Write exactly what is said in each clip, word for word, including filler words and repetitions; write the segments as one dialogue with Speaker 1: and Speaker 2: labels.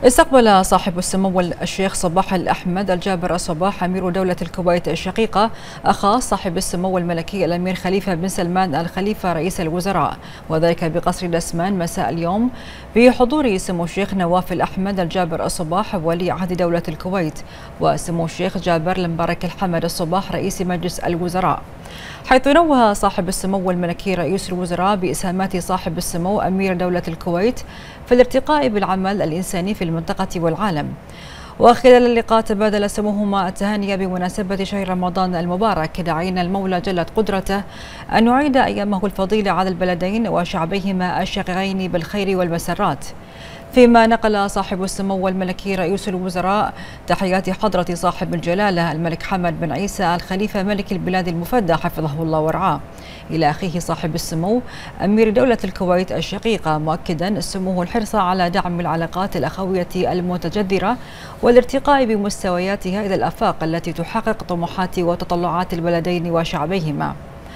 Speaker 1: استقبل صاحب السمو الشيخ صباح الأحمد الجابر الصباح أمير دولة الكويت الشقيقة أخا صاحب السمو الملكي الأمير خليفة بن سلمان الخليفة رئيس الوزراء، وذلك بقصر الأسمان مساء اليوم بحضور سمو الشيخ نواف الأحمد الجابر الصباح ولي عهد دولة الكويت، وسمو الشيخ جابر المبارك الحمد الصباح رئيس مجلس الوزراء، حيث نوه صاحب السمو الملكي رئيس الوزراء بإسهامات صاحب السمو أمير دولة الكويت في الارتقاء بالعمل الإنساني في المنطقة والعالم. وخلال اللقاء تبادل سموهما التهاني بمناسبة شهر رمضان المبارك، داعين المولى جلت قدرته أن يعيد أيامه الفضيلة على البلدين وشعبيهما الشقيقين بالخير والمسرات. فيما نقل صاحب السمو الملكي رئيس الوزراء تحيات حضرة صاحب الجلالة الملك حمد بن عيسى الخليفة ملك البلاد المفدى حفظه الله ورعاه إلى أخيه صاحب السمو أمير دولة الكويت الشقيقة، مؤكدا سموه الحرص على دعم العلاقات الأخوية المتجذرة والارتقاء بمستوياتها إلى الآفاق التي تحقق طموحات وتطلعات البلدين وشعبيهما.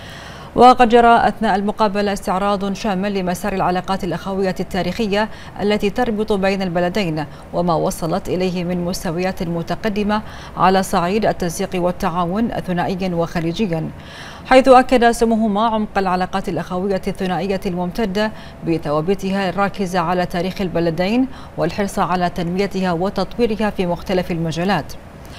Speaker 1: وقد جرى أثناء المقابلة استعراض شامل لمسار العلاقات الأخوية التاريخية التي تربط بين البلدين وما وصلت إليه من مستويات متقدمة على صعيد التنسيق والتعاون ثنائيا وخليجيا، حيث أكد سموهما عمق العلاقات الأخوية الثنائية الممتدة بثوابتها الراكزة على تاريخ البلدين والحرص على تنميتها وتطويرها في مختلف المجالات.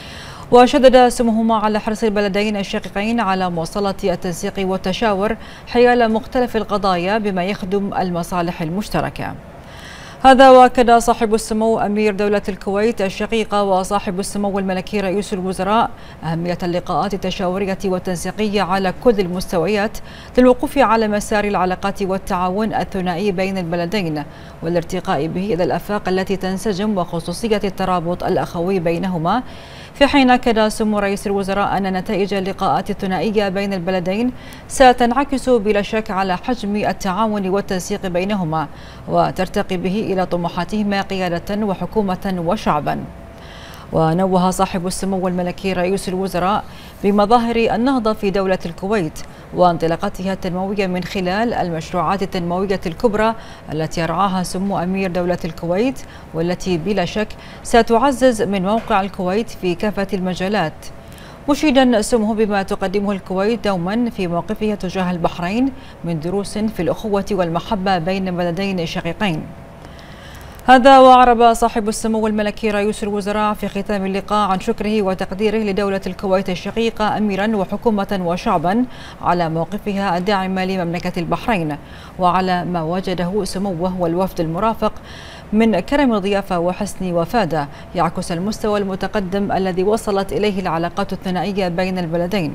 Speaker 1: وشدد سموهما على حرص البلدين الشقيقين على مواصلة التنسيق والتشاور حيال مختلف القضايا بما يخدم المصالح المشتركة. هذا وأكد صاحب السمو أمير دولة الكويت الشقيقة وصاحب السمو الملكي رئيس الوزراء أهمية اللقاءات التشاورية والتنسيقية على كل المستويات للوقوف على مسار العلاقات والتعاون الثنائي بين البلدين والارتقاء به إلى الآفاق التي تنسجم وخصوصية الترابط الأخوي بينهما، في حين أكد سمو رئيس الوزراء أن نتائج اللقاءات الثنائية بين البلدين ستنعكس بلا شك على حجم التعاون والتنسيق بينهما وترتقي به إلى طموحاتهما قيادة وحكومة وشعبا. ونوه صاحب السمو الملكي رئيس الوزراء بمظاهر النهضة في دولة الكويت وانطلاقتها التنموية من خلال المشروعات التنموية الكبرى التي يرعاها سمو أمير دولة الكويت، والتي بلا شك ستعزز من موقع الكويت في كافة المجالات، مشيدا سموه بما تقدمه الكويت دوما في موقفها تجاه البحرين من دروس في الأخوة والمحبة بين بلدين شقيقين. هذا وأعرب صاحب السمو الملكي رئيس الوزراء في ختام اللقاء عن شكره وتقديره لدولة الكويت الشقيقة أميرا وحكومة وشعبا على موقفها الداعم لمملكة البحرين وعلى ما وجده سموه والوفد المرافق من كرم ضيافة وحسن وفادة يعكس المستوى المتقدم الذي وصلت إليه العلاقات الثنائية بين البلدين.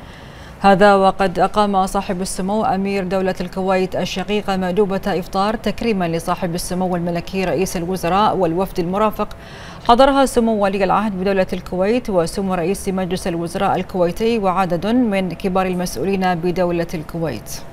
Speaker 1: هذا وقد أقام صاحب السمو أمير دولة الكويت الشقيقة مأدوبة إفطار تكريما لصاحب السمو الملكي رئيس الوزراء والوفد المرافق، حضرها سمو ولي العهد بدولة الكويت وسمو رئيس مجلس الوزراء الكويتي وعدد من كبار المسؤولين بدولة الكويت.